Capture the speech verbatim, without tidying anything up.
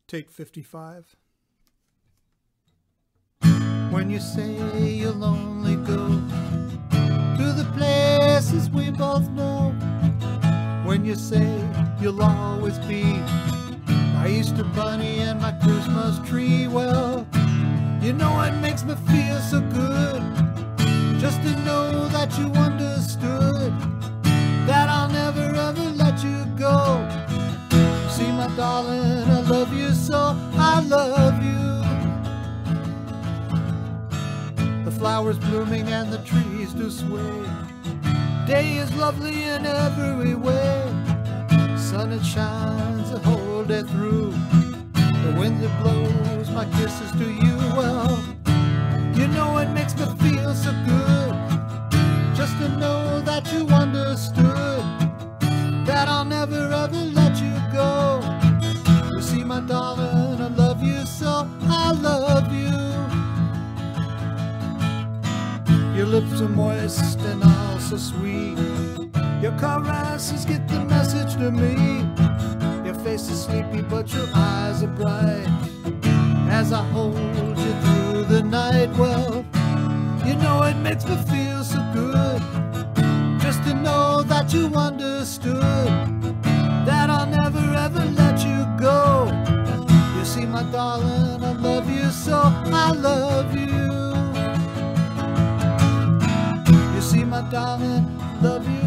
Take fifty-five. When you say you'll only go to the places we both know, when you say you'll always be my Easter bunny and my Christmas tree, well, you know it makes me feel so good just to know that you understood that I'll never ever let you go. See, my darling, I love you so, I love you. The flowers blooming and the trees do sway. Day is lovely in every way. Sun it shines the whole day through. The wind that blows my kisses to you, well, you know it makes me feel so good just to know that you understood that I'll never ever let you go. You see, my darling, I love you so, I love you. Your lips are moist and all so sweet. Your caresses get the message to me. Your face is sleepy but your eyes are bright as I hold you through the night. Well, you know it makes me feel so good just to know that you understood that I'll never ever let you go. You see, my darling, I love you so, I love you. You see, my darling, I love you